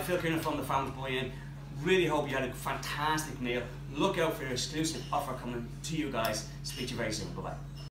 Phil Kiernan from the Farmers Buy-In. Really hope you had a fantastic meal. Look out for your exclusive offer coming to you guys. Speak to you very soon. Bye-bye.